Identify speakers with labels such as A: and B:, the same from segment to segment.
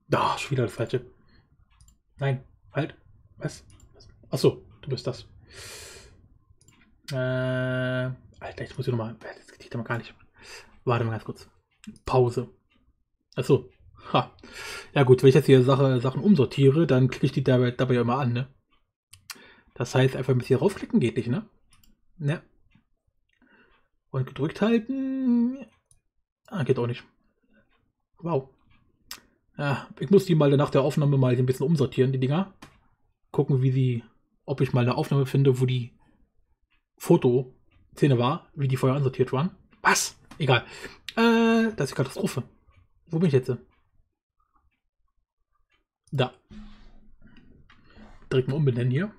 A: Da, schon wieder das Falsche. Nein, halt. Was? Achso, du bist das. Alter, ich muss hier nochmal. Das geht aber gar nicht. Warte mal ganz kurz. Pause. Achso. Ha. Ja gut, wenn ich jetzt hier Sachen umsortiere, dann klicke ich die dabei ja immer an, ne? Das heißt, einfach ein bisschen raufklicken geht nicht, ne? Ne. Und gedrückt halten. Ah, geht auch nicht. Wow. Ja, ich muss die mal nach der Aufnahme mal ein bisschen umsortieren, die Dinger. Gucken, ob ich mal eine Aufnahme finde, wo die Fotoszene war, wie die vorher ansortiert waren. Was? Egal. Das ist Katastrophe. Wo bin ich jetzt? Da. Direkt mal umbenennen hier.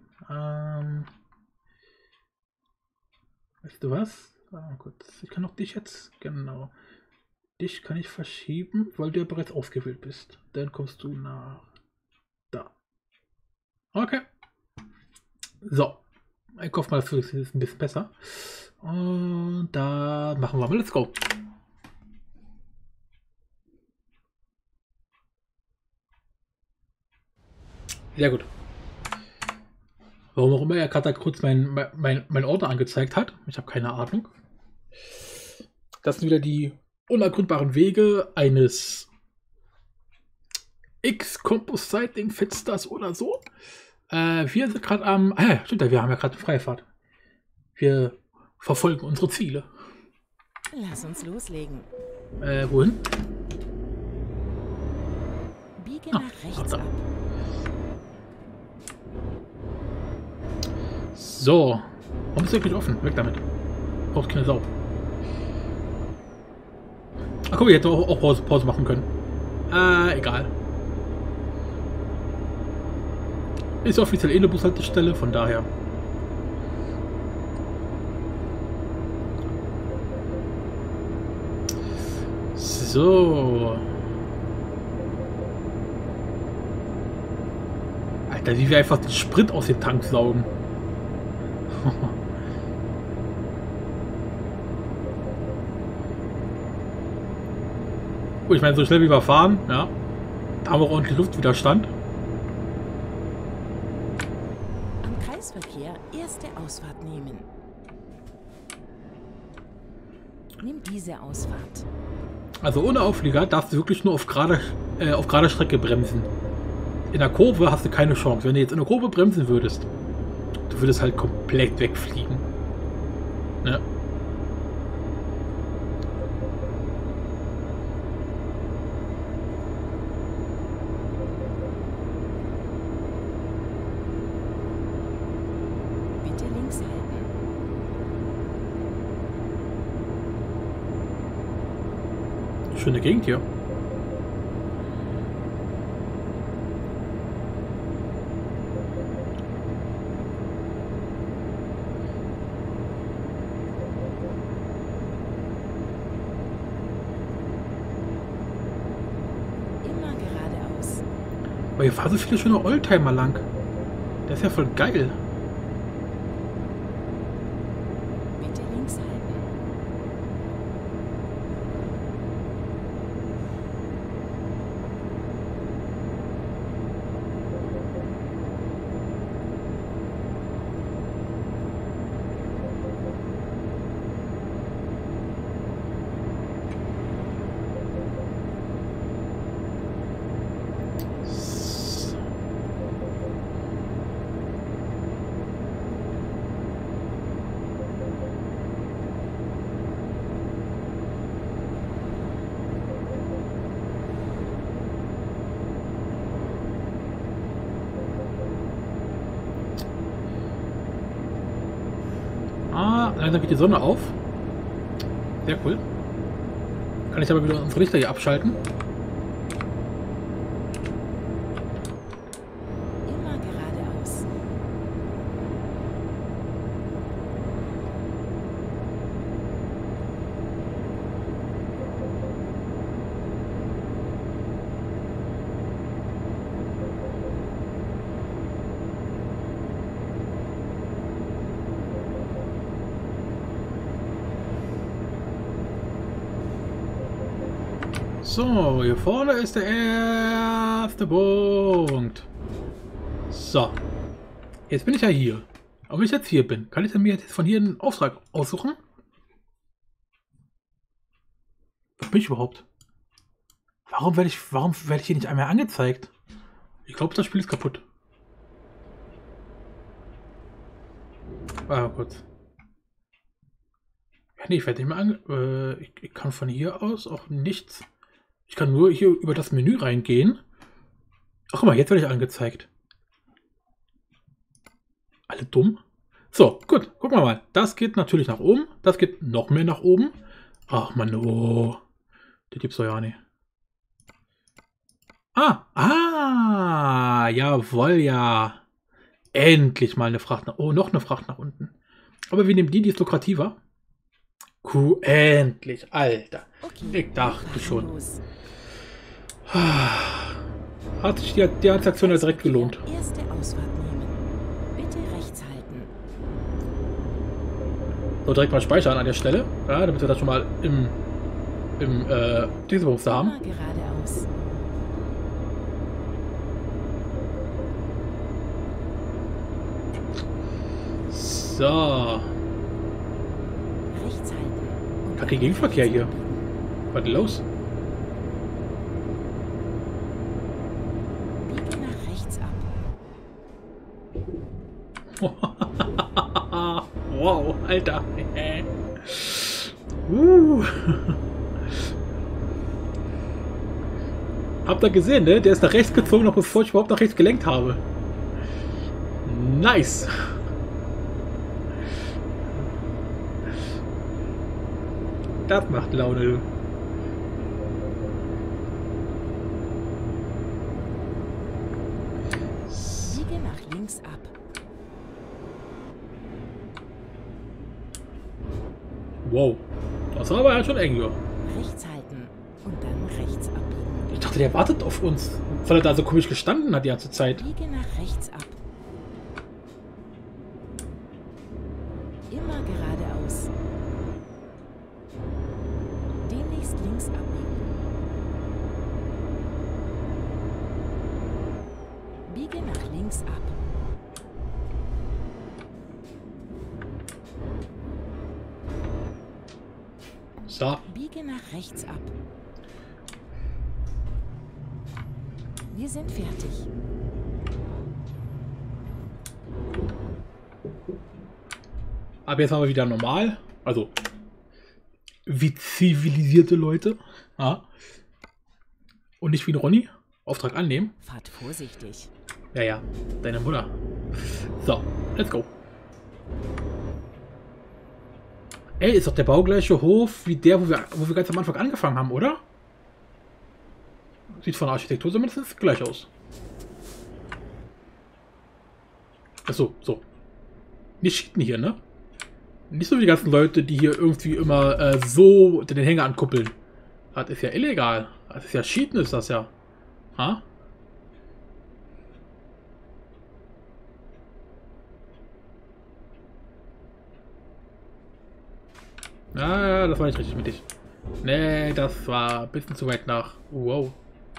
A: Weißt du was? Gut. Ich kann auch dich jetzt. Genau. Dich kann ich verschieben, weil du ja bereits ausgewählt bist. Dann kommst du nach da. Okay. So. Ich hoffe mal, das ist ein bisschen besser. Und da machen wir mal. Let's go. Sehr gut. Warum auch immer er gerade kurz mein Ordner angezeigt hat. Ich habe keine Ahnung. Das sind wieder die unergründbaren Wege eines X-Composite-Ding-Fensters oder so. Wir sind gerade am. Stimmt ja, wir haben ja gerade eine freie Fahrt. Wir verfolgen unsere Ziele.
B: Lass uns loslegen.
A: Wohin?
B: Biege nach rechts ab.
A: So. Warum ist der wirklich offen? Weg damit. Braucht keine Sau. Ach guck, ich hätte auch Pause machen können. Egal. Ist offiziell eine Bushaltestelle, von daher. So. Alter, wie wir einfach den Sprit aus dem Tank saugen. Gut, ich meine, so schnell wie wir fahren, ja. Da haben wir auch ordentlich Luftwiderstand.
B: Am Kreisverkehr erste Ausfahrt nehmen. Nimm diese Ausfahrt.
A: Also ohne Auflieger darfst du wirklich nur auf gerader Strecke bremsen. In der Kurve hast du keine Chance. Wenn du jetzt in der Kurve bremsen würdest, du würdest halt komplett wegfliegen. Ne?
B: Bitte links halten.
A: Schöne Gegend hier.
B: Immer geradeaus.
A: Aber hier fahren so viele schöne Oldtimer lang. Der ist ja voll geil.
B: Bitte links halten. Langsam geht die Sonne auf. Sehr cool. Kann ich aber wieder unsere Lichter hier abschalten. Immer geradeaus.
A: So, hier vorne ist der erste Punkt. So. Jetzt bin ich ja hier. Aber wenn ich jetzt hier bin, kann ich dann mir jetzt von hier einen Auftrag aussuchen? Was bin ich überhaupt? Warum werde ich hier nicht einmal angezeigt? Ich glaube, das Spiel ist kaputt. Warte mal kurz. Ja, nee, ich werde nicht mehr ich kann von hier aus auch nichts. Ich kann nur hier über das Menü reingehen. Ach, guck mal, jetzt werde ich angezeigt. Alle dumm? So, gut, gucken wir mal. Das geht natürlich nach oben. Das geht noch mehr nach oben. Ach man, oh. Das gibt's doch ja nicht. Jawohl, ja. Endlich mal eine Fracht nach... Oh, noch eine Fracht nach unten. Aber wir nehmen die ist lukrativer. Endlich, Alter. Okay, ich dachte schon. Hat sich die Transaktion ja direkt gelohnt.
C: Erste Ausfahrt nehmen. Bitte rechts halten.
A: So, direkt mal speichern an der Stelle. Ja, damit wir das schon mal im Dienstberuf haben.
C: Geradeaus.
A: So.
C: Rechts halten.
A: Kacke Gegenverkehr hier. Was ist los?
C: Biege nach rechts ab.
A: Wow, Alter. Habt ihr gesehen, ne? Der ist nach rechts gezogen, noch bevor ich überhaupt nach rechts gelenkt habe. Nice. Das macht Laune.
C: Biege nach links ab.
A: Wow. Das war aber ja schon eng hier.
C: Rechts halten und dann rechts abbiegen.
A: Ich dachte, der wartet auf uns. Weil er da so komisch gestanden hat die ganze Zeit.
C: Biege nach rechts ab. Immer geradeaus. Demnächst links abbiegen. Biege nach links ab.
A: So.
C: Biege nach rechts ab. Wir sind fertig.
A: Aber jetzt haben wir wieder normal. Also, wie zivilisierte Leute. Ja. Und nicht wie ein Ronny. Auftrag annehmen.
C: Fahrt vorsichtig.
A: Ja, deine Mutter. So, let's go. Ey, ist doch der baugleiche Hof wie der, wo wir ganz am Anfang angefangen haben, oder? Sieht von der Architektur zumindest gleich aus. Achso, so. Nicht cheaten hier, ne? Nicht so wie die ganzen Leute, die hier irgendwie immer so den Hänger ankuppeln. Das ist ja illegal. Das ist ja Cheaten, ist das ja. Ha? Ja, das war nicht richtig mittig. Nee, das war ein bisschen zu weit nach. Wow.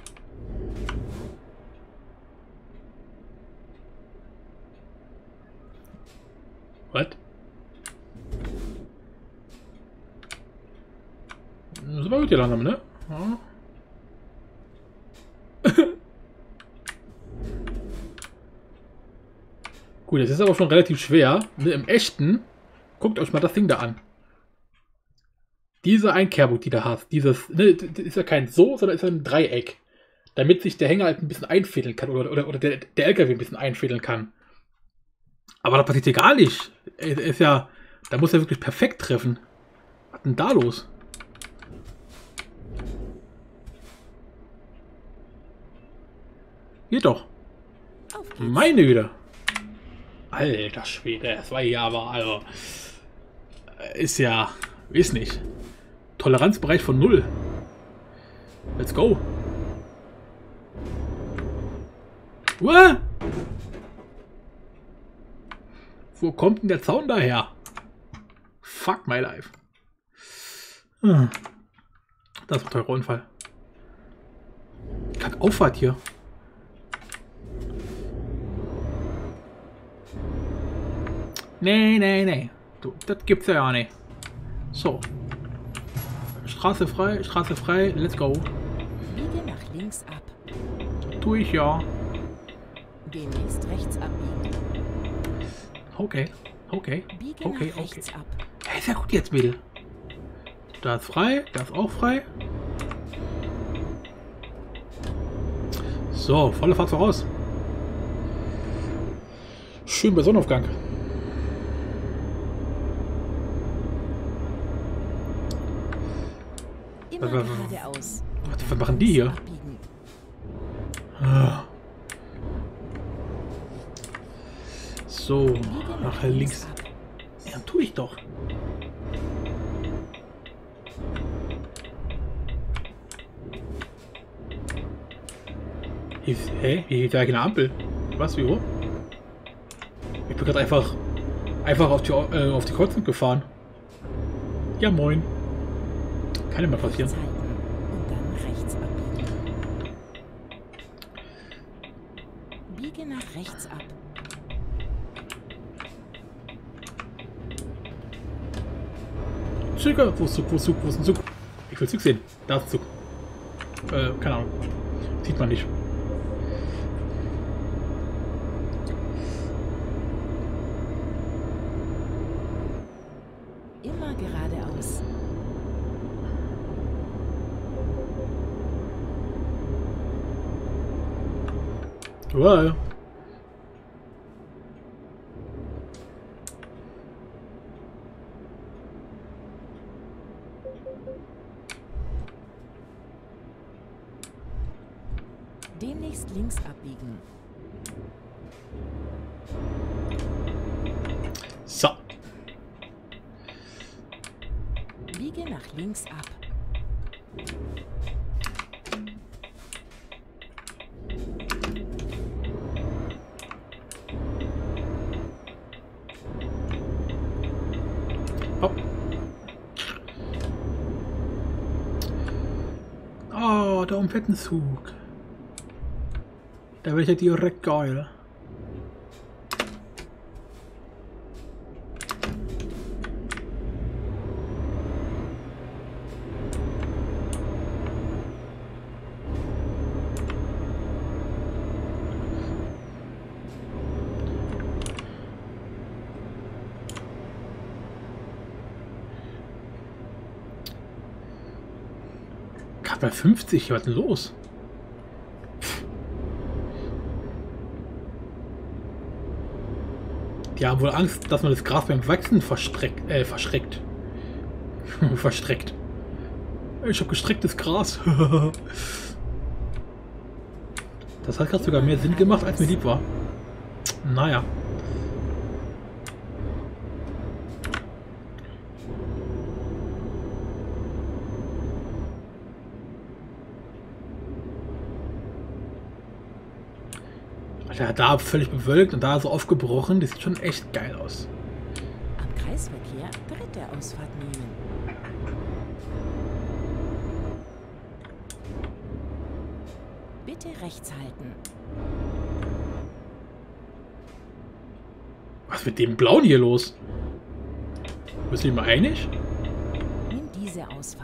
A: Was? Das ist aber gut hier langsam, ne? Ja. Gut, das ist aber schon relativ schwer. Ne, im Echten, guckt euch mal das Ding da an. Diese Einkerbung, die du hast, dieses, ne, das ist ja kein so, sondern ist ein Dreieck. Damit sich der Hänger halt ein bisschen einfädeln kann oder der LKW ein bisschen einfädeln kann. Aber das passiert hier gar nicht. Ist ja, da muss er wirklich perfekt treffen. Was ist denn da los? Geht doch. Meine Güte. Alter Schwede, das war hier aber, also, ist ja, weiß nicht. Toleranzbereich von 0. Let's go. What? Wo kommt denn der Zaun daher? Fuck my life. Das war ein teurer Unfall. Kackauffahrt hier. Nee, nee, nee. Du, das gibt's ja nicht. So. Straße frei, let's go.
C: Biege nach links ab.
A: Tu ich ja.
C: Demnächst rechts abbiegen.
A: Okay, okay,
C: Biege
A: okay,
C: nach
A: okay.
C: rechts ab.
A: Hey, ist ja gut jetzt, Mädel. Da ist frei, da ist auch frei. So, volle Fahrt voraus. Schön bei Sonnenaufgang.
C: Immer geradeaus.
A: Was machen die hier?
C: Abbiegen.
A: Ah. So,
C: Biege
A: nach links.
C: ab.
A: Ja, tu ich doch. Hä? Hier ist ja keine Ampel. Was, wie hoch? Ich bin gerade einfach auf die Kreuzung gefahren. Ja, moin. Kann ja mal passieren.
C: Rechts halten und dann rechts abbiegen. Biege nach rechts ab.
A: Züge, wo ist Zug, wo ist Zug, wo ist ein Zug? Ich will Zug sehen. Da ist ein Zug. Keine Ahnung. Sieht man nicht.
C: Immer geradeaus.
A: Wow.
C: Demnächst links abbiegen.
A: So.
C: Biege nach links ab.
A: Hopp. Oh, da fährt ein Zug. Da wäre ich ja direkt geil. Gerade bei 50, was ist denn los? Die haben wohl Angst, dass man das Gras beim Wachsen verschreckt. Verstreckt. Ich habe gestrecktes Gras. Das hat gerade sogar mehr Sinn gemacht, als mir lieb war. Naja. Alter, da völlig bewölkt und da so aufgebrochen. Das sieht schon echt geil aus.
C: Am Kreisverkehr dritte Ausfahrt nehmen. Bitte rechts halten.
A: Was ist mit dem Blauen hier los? Bist du dir mal einig?
C: Nimm diese Ausfahrt.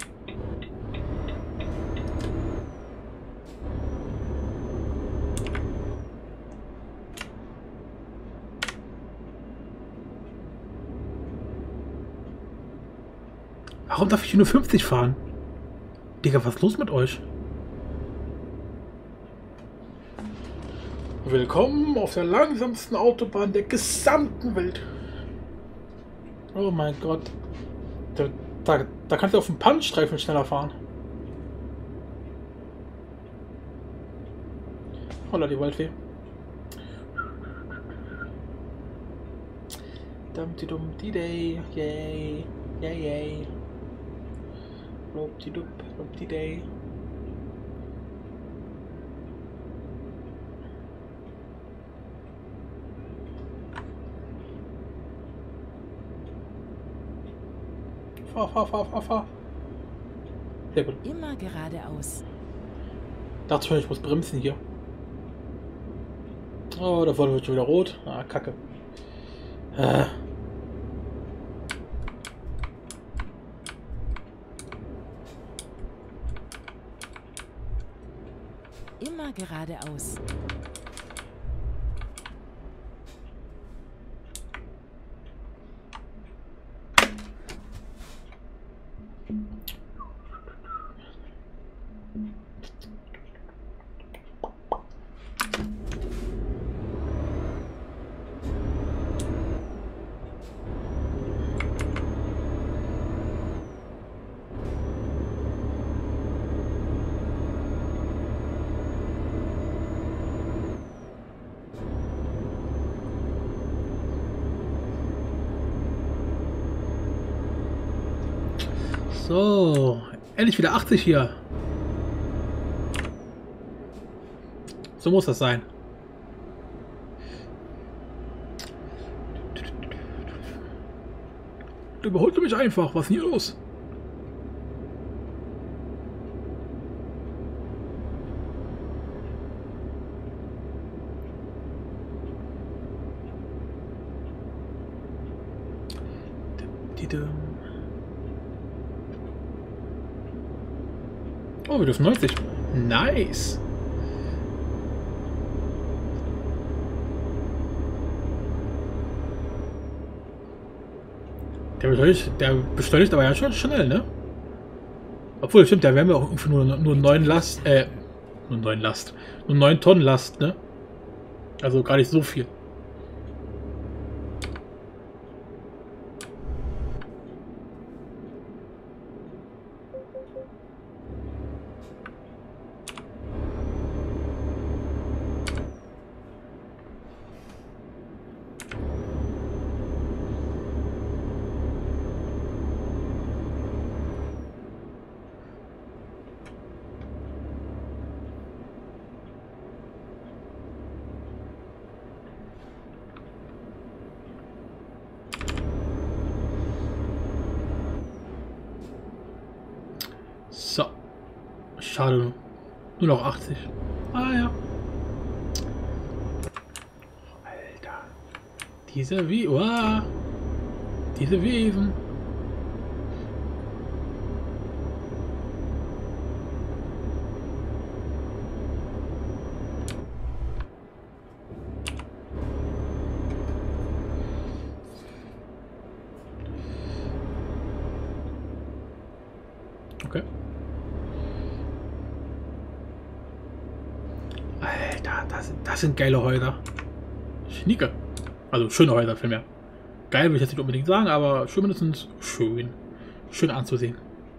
A: Warum darf ich hier nur 50 fahren? Digga, was ist los mit euch? Willkommen auf der langsamsten Autobahn der gesamten Welt. Oh mein Gott. Da kannst du auf dem Pannenstreifen schneller fahren. Holla, die Waldfee. Dumpty-dum-die-day, yay, yay, yay. Lobti-dup, lobti-day. Fahr. Sehr gut.
C: Immer geradeaus.
A: Dachte schon, ich muss bremsen hier. Oh, da vorne wird schon wieder rot. Ah, Kacke. Ah.
C: Immer geradeaus.
A: So, endlich wieder 80 hier. So muss das sein. Du überholte mich einfach. Was ist denn hier los? Oh, wir dürfen 90. Nice. Der beschleunigt aber ja schon schnell, ne? Obwohl, stimmt, da wären wir auch irgendwie nur 9 Last, nur 9 Tonnen Last, ne? Also gar nicht so viel. So. Schade. Nur noch 80. Ah ja. Alter. Diese Diese Wesen. Okay. Alter, das sind geile Häuser. Schnieke. Also schöne Häuser vielmehr. Geil will ich jetzt nicht unbedingt sagen, aber schön mindestens schön. Schön anzusehen.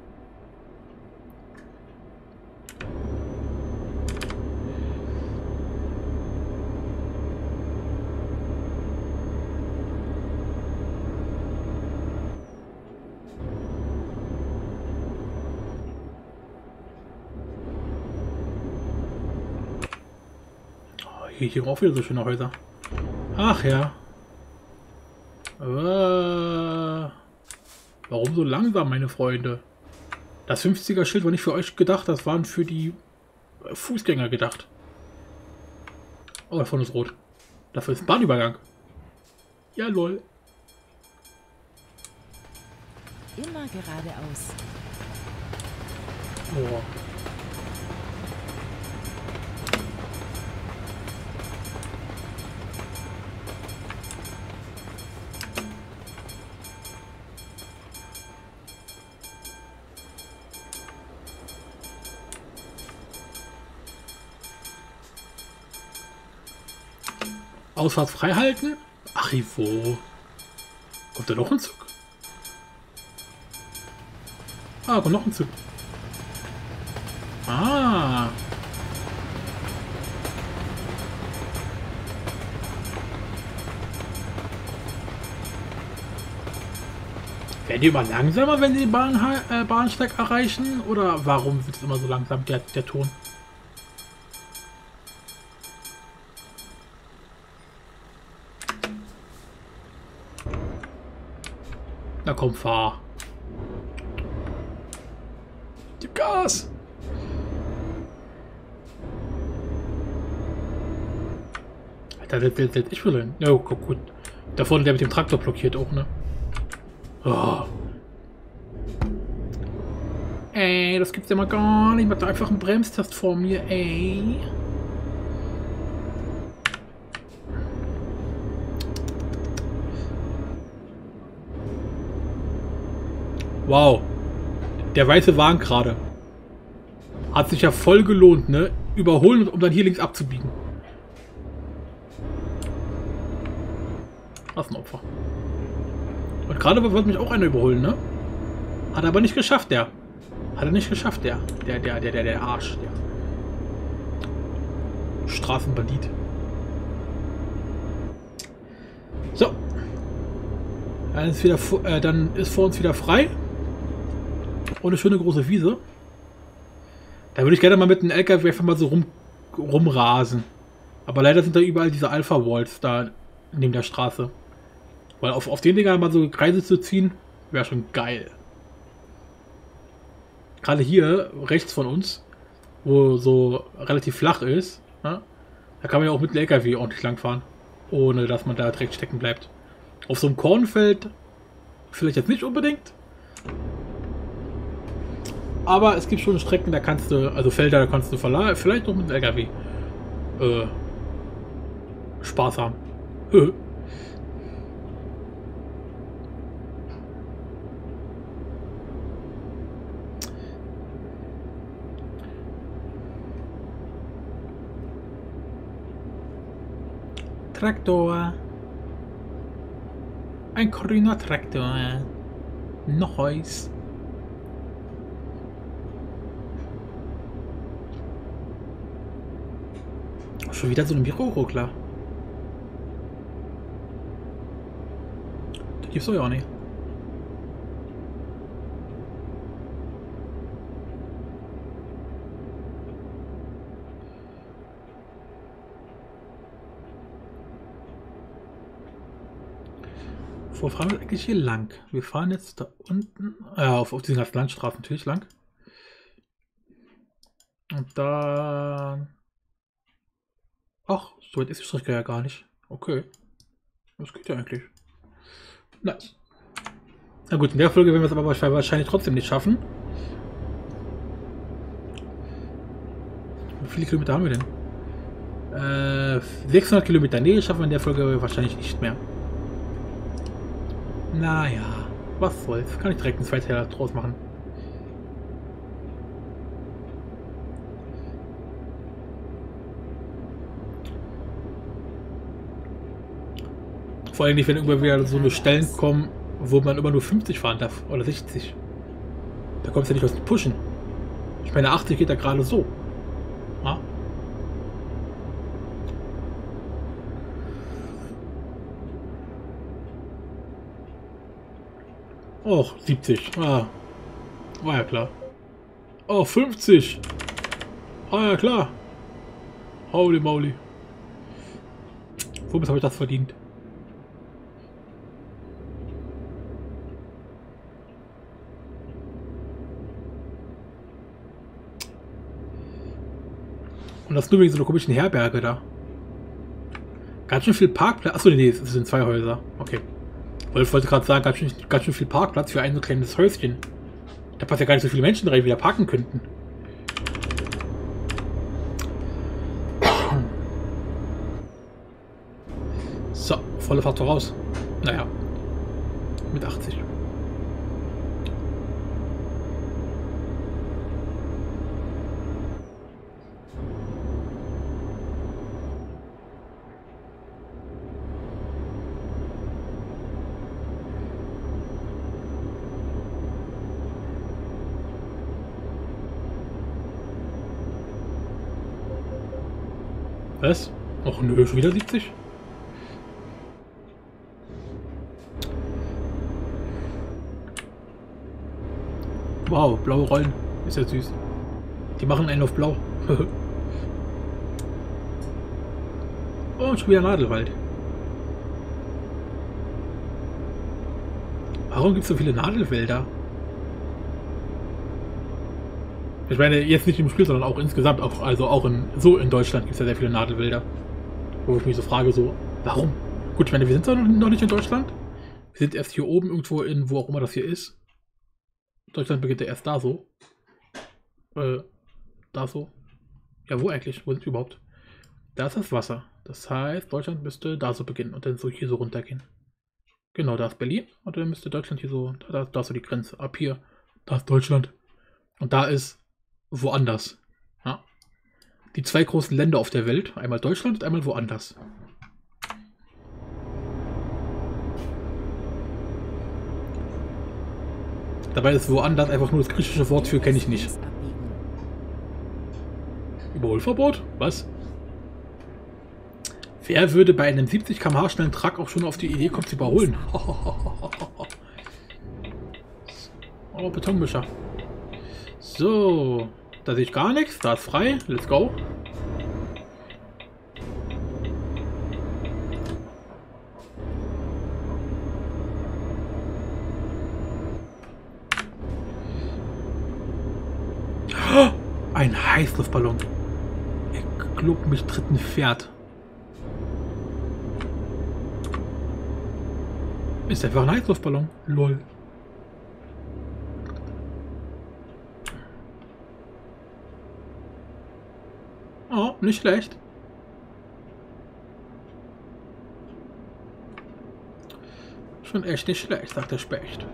A: Hier auch wieder so schöne Häuser. Ach ja. Warum so langsam, meine Freunde? Das 50er-Schild war nicht für euch gedacht, das waren für die Fußgänger gedacht. Oh, da vorne ist rot. Dafür ist ein Bahnübergang. Ja, lol.
C: Immer geradeaus.
A: Oh. Ausfahrt frei halten? Ach, wo? Kommt da noch ein Zug? Ah, kommt noch ein Zug. Ah. Werden die immer langsamer, wenn sie den Bahnsteig erreichen? Oder warum wird es immer so langsam, der Ton? Na komm, fahr. Gib Gas! Da setzt ich will hin. Ja, gut. Da vorne der mit dem Traktor blockiert auch, ne? Oh. Ey, das gibt's ja mal gar nicht. Ich mach da einfach einen Bremstest vor mir, ey. Wow. Der weiße Wagen gerade. Hat sich ja voll gelohnt, ne? Überholen, um dann hier links abzubiegen. Was ein Opfer. Und gerade wird mich auch einer überholen, ne? Hat er aber nicht geschafft, der. Hat er nicht geschafft, der Arsch, der Straßenbandit. So. Dann ist vor uns wieder frei. Und eine schöne große Wiese. Da würde ich gerne mal mit einem LKW einfach mal so rumrasen. Aber leider sind da überall diese Alpha-Walls da neben der Straße. Weil auf den Dinger mal so Kreise zu ziehen, wäre schon geil. Gerade hier rechts von uns, wo so relativ flach ist, ne, da kann man ja auch mit dem LKW ordentlich langfahren, ohne dass man da direkt stecken bleibt. Auf so einem Kornfeld vielleicht jetzt nicht unbedingt, aber es gibt schon Strecken, da kannst du, also Felder, da kannst du vielleicht noch mit dem LKW Spaß haben. Traktor. Ein grüner Traktor. Noch Heus. Schon wieder so ein Büroruckler. Das gibt's doch ja auch nicht. Wo fahren wir eigentlich hier lang? Wir fahren jetzt da unten, auf diesen ganzen Landstraßen natürlich lang. Und da... Ach, so weit ist die Strecke ja gar nicht. Okay. Das geht ja eigentlich. Nice. Na gut, in der Folge werden wir es aber wahrscheinlich trotzdem nicht schaffen. Wie viele Kilometer haben wir denn? 600 Kilometer. Nee, schaffen wir in der Folge wahrscheinlich nicht mehr. Naja, was soll's. Kann ich direkt einen Zweiteiler draus machen. Vor allem nicht, wenn irgendwann wieder so eine Stellen kommen, wo man immer nur 50 fahren darf. Oder 60. Da kommst du ja nicht aus dem Pushen. Ich meine, 80 geht da gerade so. Ja? Och, 70. Ah. War ja klar. Oh, 50. Ah ja klar. Holy moly. Womit habe ich das verdient? Und das nur wegen so einer komischen Herberge da. Ganz schön viel Parkplatz. Achso, nee, es sind 2 Häuser. Okay. Ich wollte gerade sagen, ganz schön viel Parkplatz für ein so kleines Häuschen. Da passt ja gar nicht so viele Menschen rein, wie da parken könnten. So, volle Fahrt voraus. Naja. Mit 80. Was? Och nö, schon wieder 70? Wow, blaue Rollen. Ist ja süß. Die machen einen auf blau. Oh, schon wieder Nadelwald. Warum gibt es so viele Nadelwälder? Ich meine, jetzt nicht im Spiel, sondern auch insgesamt, auch in Deutschland gibt es ja sehr viele Nadelwälder. Wo ich mich so frage, so, warum? Gut, ich meine, wir sind zwar noch nicht in Deutschland. Wir sind erst hier oben irgendwo in, wo auch immer das hier ist. Deutschland beginnt ja erst da so. Da so. Ja, wo eigentlich? Wo sind wir überhaupt? Da ist das Wasser. Das heißt, Deutschland müsste da so beginnen und dann so hier so runtergehen. Genau, da ist Berlin und dann müsste Deutschland hier so, da ist so die Grenze. Ab hier, da ist Deutschland. Und da ist woanders. Ja. Die zwei großen Länder auf der Welt, einmal Deutschland und einmal woanders. Dabei ist woanders einfach nur das griechische Wort für kenne ich nicht. Überholverbot? Was? Wer würde bei einem 70 km/h schnellen Truck auch schon auf die Idee kommen zu überholen? Oh, Betonmischer. So, da sehe ich gar nichts. Da ist frei. Let's go. Ein Heißluftballon. Ich glaube, mich tritt ein Pferd. Ist einfach ein Heißluftballon. Lol. Oh, nicht schlecht. Schon echt nicht schlecht, sagt der Specht.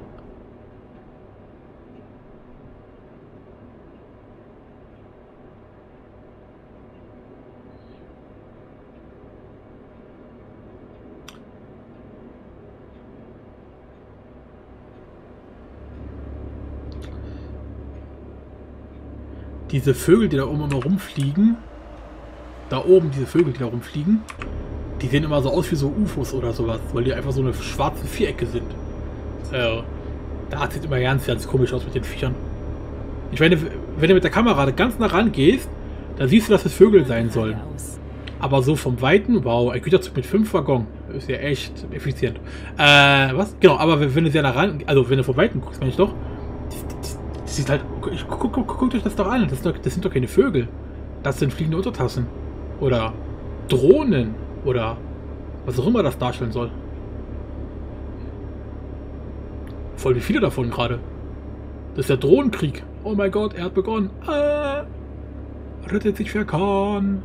A: Diese Vögel, die da oben immer rumfliegen, diese Vögel, die da rumfliegen, die sehen immer so aus wie so UFOs oder sowas, weil die einfach so eine schwarze Vierecke sind. Da sieht immer ganz komisch aus mit den Viechern. Ich meine, wenn du mit der Kamera ganz nah rangehst, dann siehst du, dass es Vögel sein sollen. Aber so vom Weiten, wow, ein Güterzug mit 5 Waggons, ist ja echt effizient. Was? Genau, aber wenn du sehr nah ran, also wenn du vom Weiten guckst, meine ich doch, das sieht halt, guckt euch das doch an, das sind doch keine Vögel. Das sind fliegende Untertassen. Oder Drohnen. Oder was auch immer das darstellen soll. Voll wie viele davon gerade. Das ist der Drohnenkrieg. Oh mein Gott, er hat begonnen. Rettet sich wer kann.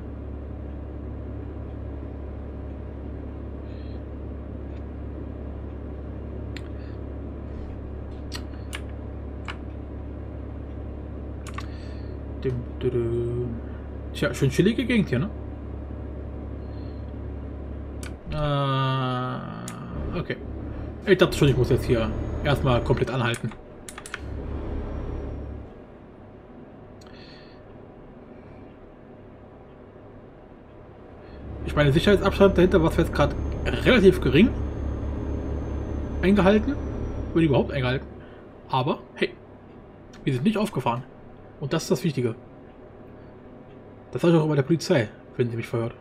A: Tja, schön chillige Gegend hier, ne? Okay. Ich dachte schon, ich muss jetzt hier erstmal komplett anhalten. Ich meine, Sicherheitsabstand dahinter war jetzt gerade relativ gering eingehalten. Wird überhaupt eingehalten. Aber, hey, wir sind nicht aufgefahren. Und das ist das Wichtige. Das sage ich auch bei der Polizei, wenn sie mich verhört.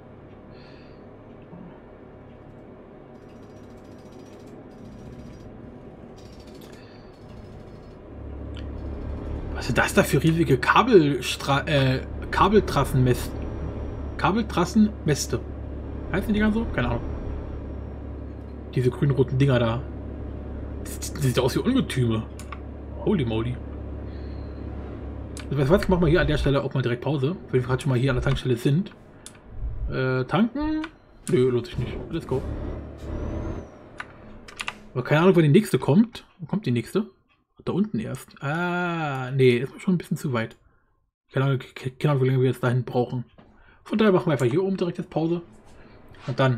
A: Was sind das da für riesige Kabeltrassenmäste? Heißen die ganz so? Keine Ahnung. Diese grün-roten Dinger da. Das sieht aus wie Ungetüme. Holy moly. Was machen wir hier an der Stelle auch mal direkt Pause, weil wir gerade schon mal hier an der Tankstelle sind. Tanken? Nö, lohnt sich nicht. Let's go. Aber keine Ahnung, wann die nächste kommt. Wo kommt die nächste? Da unten erst. Nee, ist schon ein bisschen zu weit. Keine Ahnung, wie lange wir jetzt dahin brauchen. Von daher machen wir einfach hier oben direkt jetzt Pause. Und dann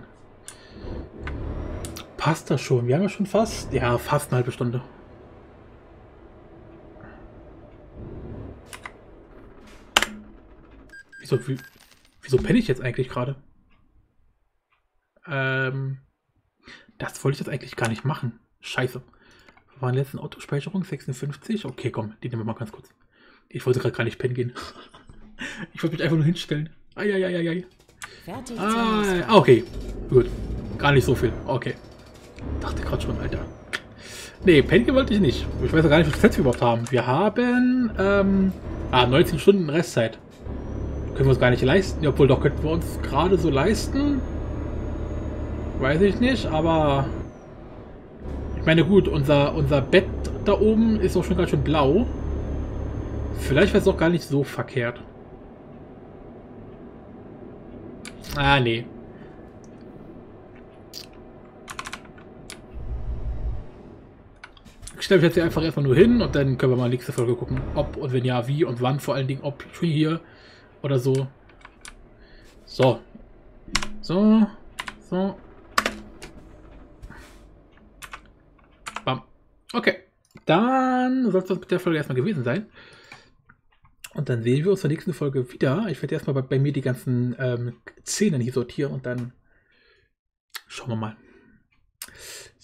A: passt das schon. Wir haben ja schon fast eine halbe Stunde. Wieso penne ich jetzt eigentlich gerade? Das wollte ich jetzt eigentlich gar nicht machen. Scheiße. Wir waren letzten Autospeicherung 56. Okay, komm, die nehmen wir mal ganz kurz. Ich wollte gerade gar nicht pennen gehen. Ich wollte mich einfach nur hinstellen. Eieieiei. Okay. Gut. Gar nicht so viel. Okay. Dachte gerade schon, Alter. Nee, pennen wollte ich nicht. Ich weiß ja gar nicht, was wir überhaupt haben. Wir haben 19 Stunden Restzeit. Können wir uns gar nicht leisten. Ja, obwohl, doch könnten wir uns gerade so leisten. Weiß ich nicht, aber... Ich meine, gut, unser Bett da oben ist auch schon ganz schön blau. Vielleicht wäre es auch gar nicht so verkehrt. Ah, nee. Ich stelle mich jetzt hier einfach erstmal nur hin und dann können wir mal nächste Folge gucken, ob und wenn ja, wie und wann, vor allen Dingen, ob hier oder so. So. So. So. Bam. Okay. Dann soll es das mit der Folge erstmal gewesen sein. Und dann sehen wir uns in der nächsten Folge wieder. Ich werde erstmal bei mir die ganzen Szenen hier sortieren und dann schauen wir mal.